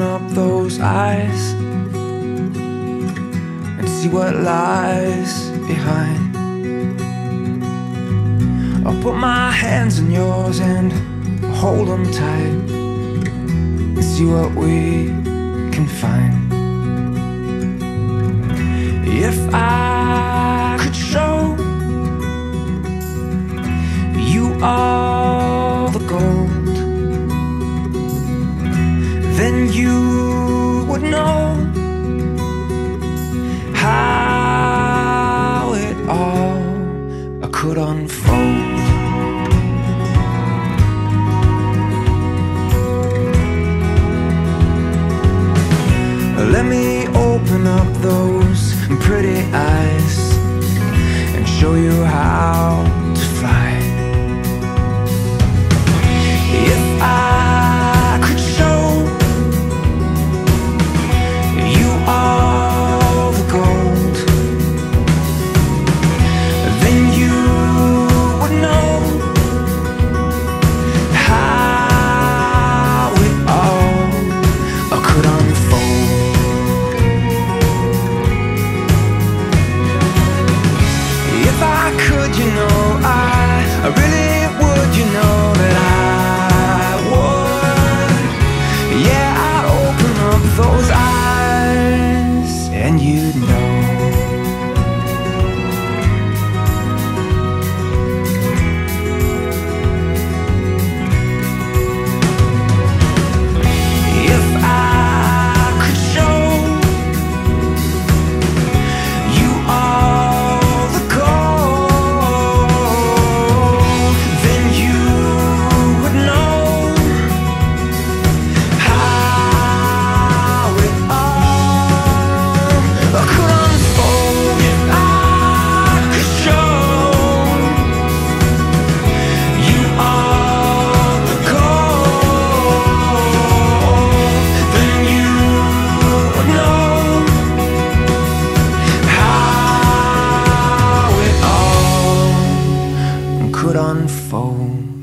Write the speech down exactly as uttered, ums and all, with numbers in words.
up those eyes and see what lies behind. I'll put my hands in yours and hold them tight and see what we can find. If I could show you all the gold, then you would know how it all could unfold. Let me open up those pretty eyes and show you how to fly. If I could show you all the gold, then you would know how it all could unfold. If I could, you know, I, I really would, you know that I would. Yeah, I'd open up those eyes and you'd know. If I could show you all the gold, then you would know how it all could unfold. If I could show you all the gold, then you would know how it all could unfold.